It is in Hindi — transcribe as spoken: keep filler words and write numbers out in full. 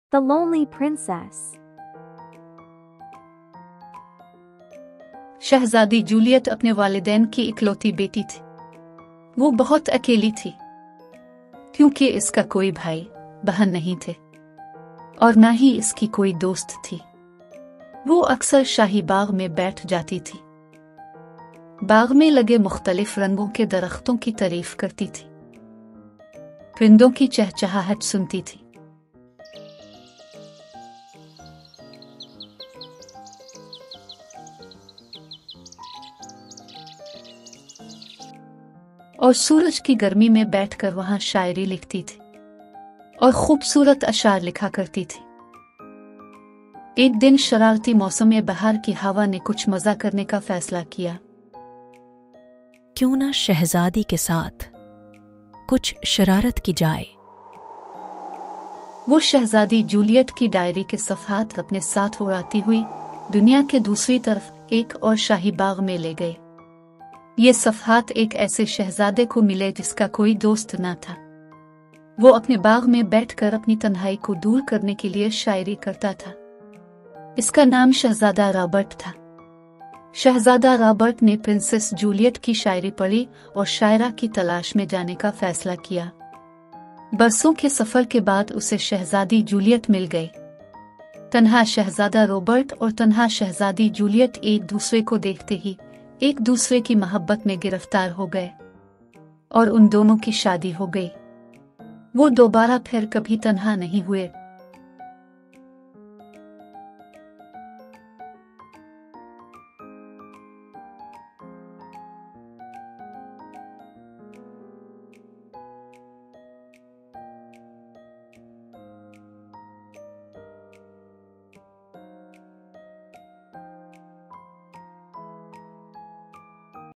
The Lonely Princess. शहजादी जूलियट अपने वालिदैन की इकलौती बेटी थी। वो बहुत अकेली थी क्योंकि इसका कोई भाई बहन नहीं थे और ना ही इसकी कोई दोस्त थी। वो अक्सर शाही बाग में बैठ जाती थी। बाग में लगे मुख्तलिफ रंगों के दरख्तों की तारीफ करती थी, परिंदों की चहचहाहट सुनती थी। और सूरज की गर्मी में बैठकर वहां शायरी लिखती थी और खूबसूरत अशार लिखा करती थी। एक दिन शरारती मौसम में बहार की हवा ने कुछ मजा करने का फैसला किया। क्यों ना शहजादी के साथ कुछ शरारत की जाए। वो शहजादी जूलियट की डायरी के सफ़हात अपने साथ उड़ाती हुई दुनिया के दूसरी तरफ एक और शाही बाग में ले गए। ये सफ़हात एक ऐसे शहजादे को मिले जिसका कोई दोस्त न था। वो अपने बाग में बैठकर अपनी तन्हाई को दूर करने के लिए शायरी करता था। इसका नाम शहजादा रॉबर्ट था। शहजादा रॉबर्ट ने प्रिंसेस जूलियट की शायरी पढ़ी और शायरा की तलाश में जाने का फैसला किया। बरसों के सफर के बाद उसे शहजादी जूलियट मिल गई। तन्हा शहजादा रॉबर्ट और तन्हा शहजादी जूलियट एक दूसरे को देखते ही एक दूसरे की मोहब्बत में गिरफ्तार हो गए और उन दोनों की शादी हो गई। वो दोबारा फिर कभी तन्हा नहीं हुए।